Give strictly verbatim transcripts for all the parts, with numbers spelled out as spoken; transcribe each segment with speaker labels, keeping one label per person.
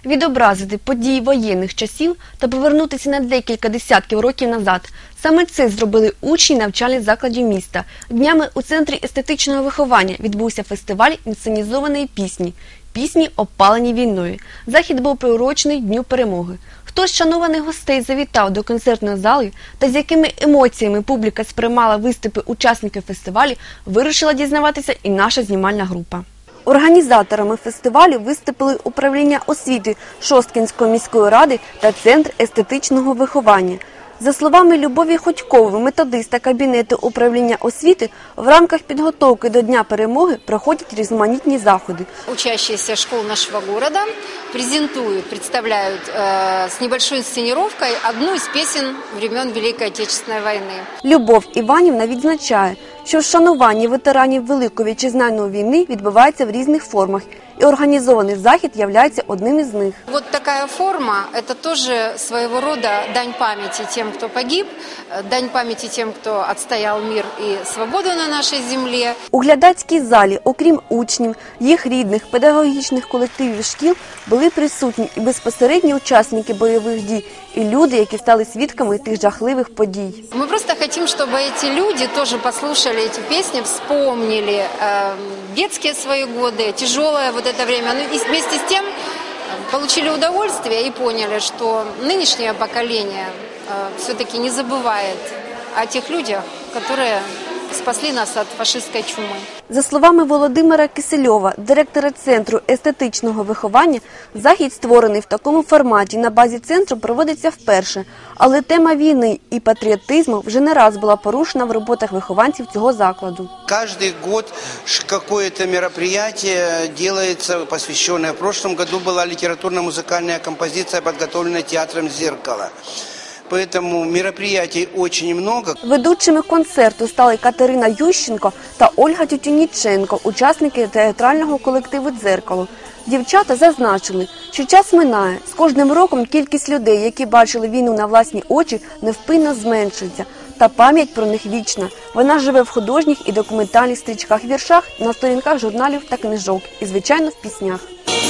Speaker 1: відобразити події воєнних часів та повернутися на декілька десятків років назад. Саме це зробили учні навчальних закладів міста. Днями у Центрі естетичного виховання відбувся фестиваль інсценізованої пісні «Пісні, опалені війною». Захід був приурочений Дню перемоги. Хто з шанованих гостей завітав до концертної зали та з якими емоціями публіка сприймала виступи учасників фестивалю, вирішила дізнаватися і наша знімальна група. Організаторами фестивалю виступили управління освіти Шосткинської міської ради та Центр естетичного виховання. За словами Любові Ходькової, методиста кабінету управління освіти, в рамках підготовки до Дня перемоги проходять різноманітні заходи.
Speaker 2: Учащиеся школ нашего города презентуют, представляют э, с небольшой инсценировкой одну из песен времен Великой Отечественной войны.
Speaker 1: Любов Іванівна відзначає, що вшанування ветеранів Великої Вітчизняної війни відбувається в різних формах, и организованный захід является одним из них.
Speaker 2: Вот такая форма – это тоже своего рода дань памяти тем, кто погиб, дань памяти тем, кто отстоял мир и свободу на нашей земле.
Speaker 1: У глядацькій залі, окрім учнів, їх рідних, педагогічних колективів шкіл, були присутні і безпосередні учасники бойових дій, і люди, які стали свідками тих жахливих подій.
Speaker 2: Мы просто хотим, чтобы эти люди тоже послушали эти песни, вспомнили э, детские свои годы, тяжелое вот это время, ну и вместе с тем получили удовольствие и поняли, что нынешнее поколение э, все-таки не забывает о тех людях, которые спасли нас від фашистської чуми.
Speaker 1: За словами Володимира Кисельова, директора Центру естетичного виховання, захід, створений в такому форматі, на базі центру проводиться вперше. Але тема війни і патріотизму вже не раз була порушена в роботах вихованців цього закладу.
Speaker 3: Каждый год какое-то мероприятие делается, посвященное. В прошлом году была литературно-музыкальная композиция, подготовленная театром «Зеркало». Поэтому мероприятий очень много.
Speaker 1: Ведучими концерту стали Катерина Ющенко та Ольга Тютюніченко, учасники театрального колективу «Дзеркало». Дівчата зазначили, що час минає. З кожним роком кількість людей, які бачили війну на власні очі, невпинно зменшується. Та пам'ять про них вічна. Вона живе в художніх і документальних стрічках, віршах, на сторінках журналів та книжок і, звичайно, в піснях.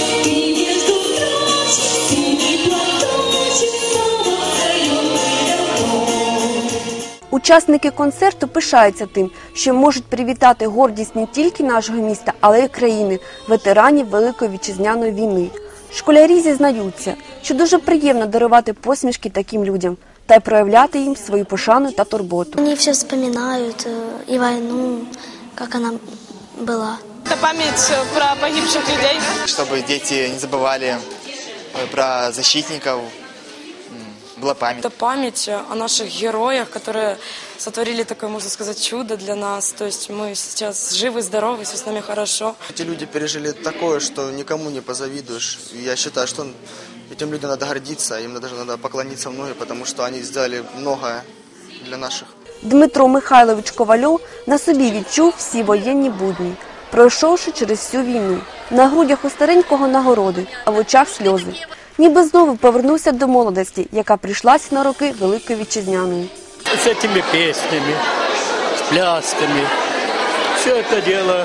Speaker 1: Учасники концерту пишаються тим, що можуть привітати гордість не тільки нашого міста, але й країни, ветеранів Великої Вітчизняної війни. Школярі зізнаються, що дуже приємно дарувати посмішки таким людям та й проявляти їм свою пошану та турботу.
Speaker 4: Вони все вспоминають і війну, як вона була.
Speaker 5: Це пам'ять про погибших людей.
Speaker 6: Щоб діти не забували про захисників. Была память.
Speaker 5: Это память о наших героях, которые сотворили такое, можно сказать, чудо для нас. То есть мы сейчас живы, здоровы, все с нами хорошо.
Speaker 7: Эти люди пережили такое, что никому не позавидуешь. И я считаю, что этим людям надо гордиться, им даже надо поклониться в ноги, потому что они сделали многое для наших.
Speaker 1: Дмитро Михайлович Ковальов на собі відчув всі воєнні будні, пройшовши через всю війну. На грудях у старенького нагороди, а в очах сльози. Ніби знову повернувся до молодості, яка прийшлася на роки Великої Вітчизняної.
Speaker 8: З цими піснями, з плясками, все це діло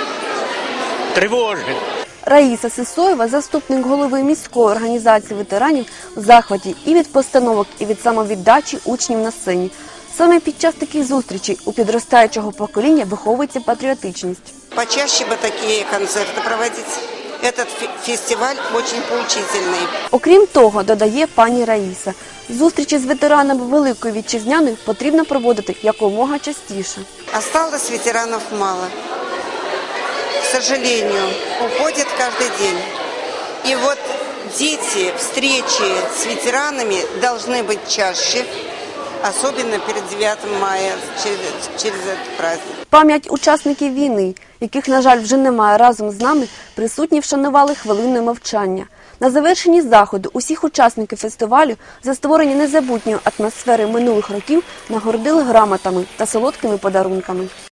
Speaker 8: тривожить.
Speaker 1: Раїса Сисоєва, заступник голови міської організації ветеранів, в захваті і від постановок, і від самовіддачі учнів на сцені. Саме під час таких зустрічей у підростаючого покоління виховується патріотичність.
Speaker 9: Почаще би такі концерти проводити. Этот фестиваль очень поучительный.
Speaker 1: Окрім того, додає пані Раїса, зустрічі з ветеранами Великої Вітчизняної потрібно проводити якомога частіше.
Speaker 9: Осталось ветеранов мало. К сожалению, уходят каждый день. И вот дети, встречи с ветеранами должны быть чаще, особенно перед дев'ятим мая, через, через этот праздник.
Speaker 1: Пам'ять учасників війни, яких, на жаль, вже немає разом з нами, присутні вшанували хвилиною мовчання. На завершенні заходу усіх учасників фестивалю за створення незабутньої атмосфери минулих років нагородили грамотами та солодкими подарунками.